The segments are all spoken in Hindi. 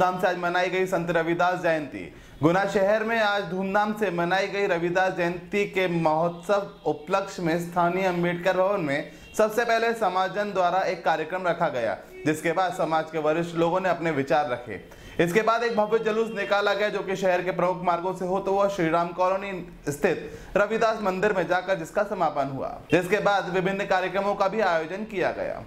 धूमधाम से आज मनाई गई संत रविदास जयंती। गुना शहर में आज धूमधाम से मनाई गई रविदास जयंती के महोत्सव उपलक्ष्य में स्थानीय अंबेडकर भवन में सबसे पहले समाजजन द्वारा एक कार्यक्रम रखा गया, जिसके बाद समाज के वरिष्ठ लोगों ने अपने विचार रखे। इसके बाद एक भव्य जुलूस निकाला गया, जो कि शहर के प्रमुख मार्गों से होते हुआ श्री राम कॉलोनी स्थित रविदास मंदिर में जाकर जिसका समापन हुआ। जिसके बाद विभिन्न कार्यक्रमों का भी आयोजन किया गया।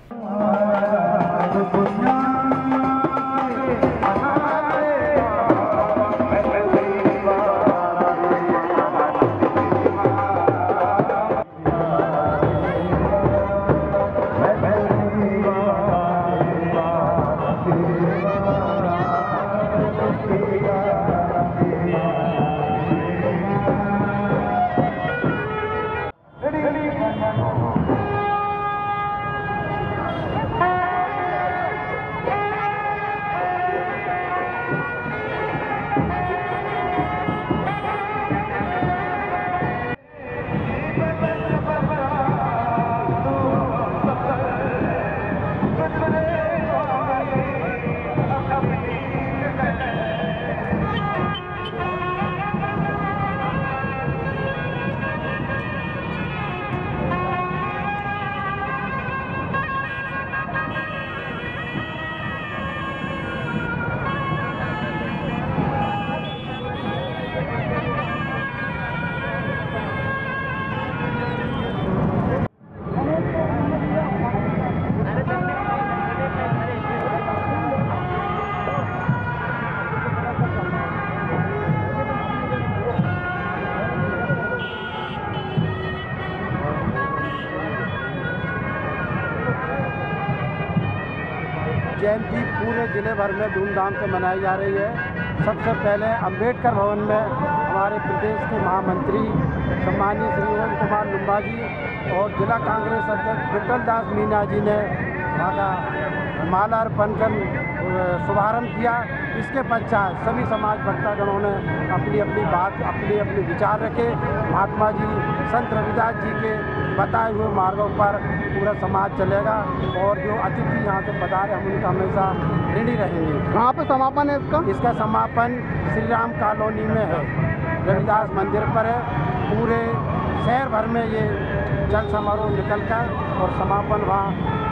जयंती पूरे जिले भर में धूमधाम से मनाई जा रही है। सबसे पहले अंबेडकर भवन में हमारे प्रदेश के महामंत्री सम्मानीय श्री ओम कुमार लुम्बा जी और जिला कांग्रेस अध्यक्ष विठल दास मीना जी ने वहाँ का माला अर्पण कर शुभारम्भ किया। इसके पश्चात सभी समाज भक्तगणों ने अपनी अपनी बात, अपने विचार रखे। महात्मा जी संत रविदास जी के बताए हुए मार्गों पर पूरा समाज चलेगा और जो अतिथि यहाँ से पधारे हम उनका हमेशा ऋणी रहेंगे। कहाँ पे समापन है इसका समापन श्री राम कॉलोनी में है, रविदास मंदिर पर है। पूरे शहर भर में ये जल समारोह निकलकर और समापन वहाँ